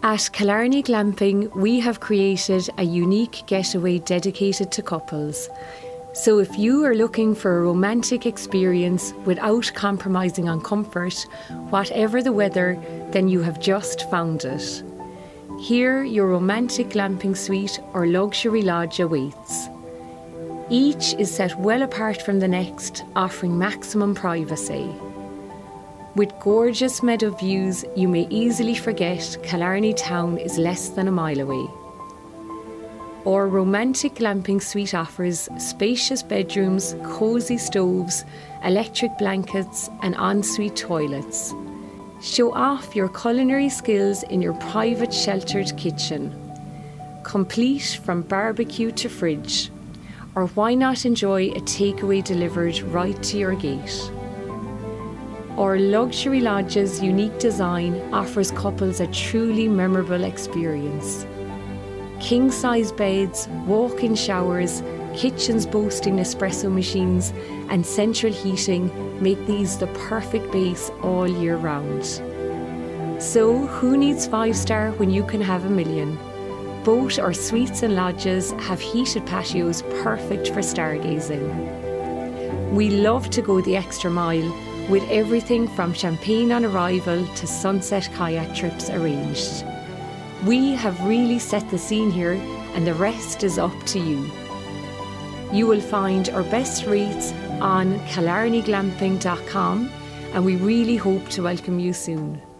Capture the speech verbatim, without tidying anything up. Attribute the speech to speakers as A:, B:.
A: At Killarney Glamping, we have created a unique getaway dedicated to couples. So if you are looking for a romantic experience without compromising on comfort, whatever the weather, then you have just found it. Here, your romantic glamping suite or luxury lodge awaits. Each is set well apart from the next, offering maximum privacy. With gorgeous meadow views, you may easily forget Killarney town is less than a mile away. Our romantic glamping suite offers spacious bedrooms, cosy stoves, electric blankets and ensuite toilets. Show off your culinary skills in your private sheltered kitchen, complete from barbecue to fridge. Or why not enjoy a takeaway delivered right to your gate? Our luxury lodge's unique design offers couples a truly memorable experience. King-size beds, walk-in showers, kitchens boasting espresso machines and central heating make these the perfect base all year round. So who needs five-star when you can have a million? Both our suites and lodges have heated patios perfect for stargazing. We love to go the extra mile with everything from champagne on arrival to sunset kayak trips arranged. We have really set the scene here and the rest is up to you. You will find our best rates on killarney glamping dot com and we really hope to welcome you soon.